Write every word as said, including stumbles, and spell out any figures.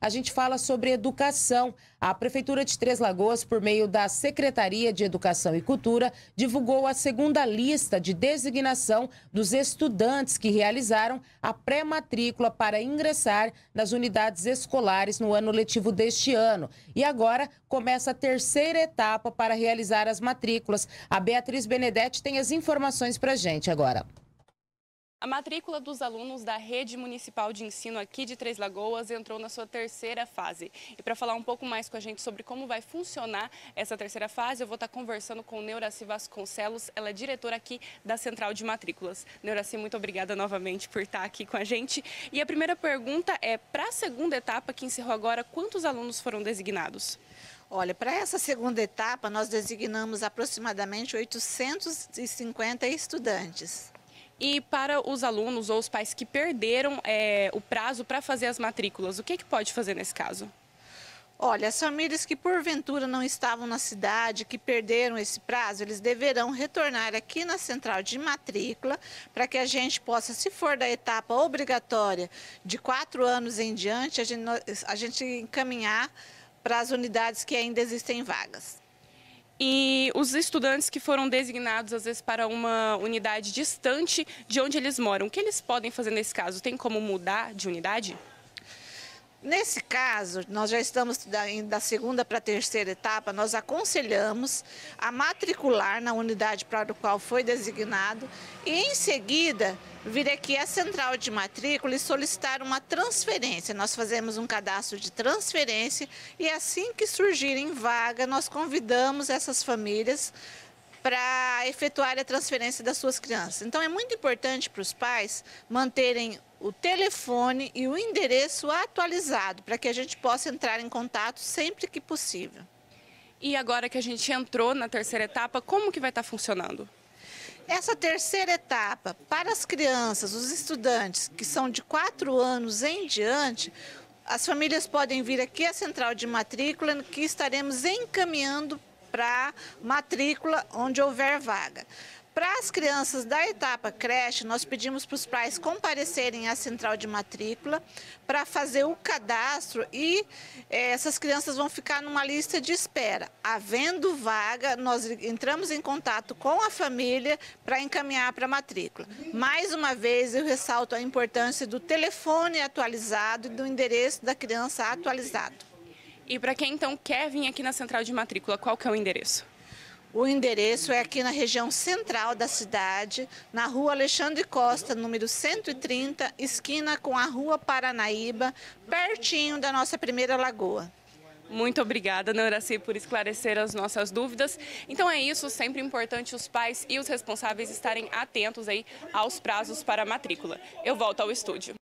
a gente fala sobre educação. A Prefeitura de Três Lagoas, por meio da Secretaria de Educação e Cultura, divulgou a segunda lista de designação dos estudantes que realizaram a pré-matrícula para ingressar nas unidades escolares no ano letivo deste ano. E agora começa a terceira etapa para realizar as matrículas. A Beatriz Benedetti tem as informações para a gente agora. A matrícula dos alunos da Rede Municipal de Ensino aqui de Três Lagoas entrou na sua terceira fase. E para falar um pouco mais com a gente sobre como vai funcionar essa terceira fase, eu vou estar conversando com Neuraci Vasconcelos, ela é diretora aqui da Central de Matrículas. Neuraci, muito obrigada novamente por estar aqui com a gente. E a primeira pergunta é, para a segunda etapa que encerrou agora, quantos alunos foram designados? Olha, para essa segunda etapa, nós designamos aproximadamente oitocentos e cinquenta estudantes. E para os alunos ou os pais que perderam é, o prazo para fazer as matrículas, o que, que pode fazer nesse caso? Olha, as famílias que porventura não estavam na cidade, que perderam esse prazo, eles deverão retornar aqui na central de matrícula para que a gente possa, se for da etapa obrigatória de quatro anos em diante, a gente, a gente encaminhar para as unidades que ainda existem vagas. E os estudantes que foram designados, às vezes, para uma unidade distante de onde eles moram, o que eles podem fazer nesse caso? Tem como mudar de unidade? Nesse caso, nós já estamos da, da segunda para a terceira etapa, nós aconselhamos a matricular na unidade para a qual foi designado e, em seguida, vir aqui à central de matrícula e solicitar uma transferência. Nós fazemos um cadastro de transferência e, assim que surgirem vaga, nós convidamos essas famílias para efetuar a transferência das suas crianças. Então, é muito importante para os pais manterem o telefone e o endereço atualizado, para que a gente possa entrar em contato sempre que possível. E agora que a gente entrou na terceira etapa, como que vai estar funcionando? Essa terceira etapa, para as crianças, os estudantes que são de quatro anos em diante, as famílias podem vir aqui à central de matrícula, que estaremos encaminhando para matrícula onde houver vaga. Para as crianças da etapa creche, nós pedimos para os pais comparecerem à central de matrícula para fazer o cadastro e eh, essas crianças vão ficar numa lista de espera. Havendo vaga, nós entramos em contato com a família para encaminhar para a matrícula. Mais uma vez, eu ressalto a importância do telefone atualizado e do endereço da criança atualizado. E para quem então quer vir aqui na central de matrícula, qual que é o endereço? O endereço é aqui na região central da cidade, na rua Alexandre Costa, número cento e trinta, esquina com a rua Paranaíba, pertinho da nossa primeira lagoa. Muito obrigada, Neuraci, por esclarecer as nossas dúvidas. Então é isso, sempre importante os pais e os responsáveis estarem atentos aí aos prazos para a matrícula. Eu volto ao estúdio.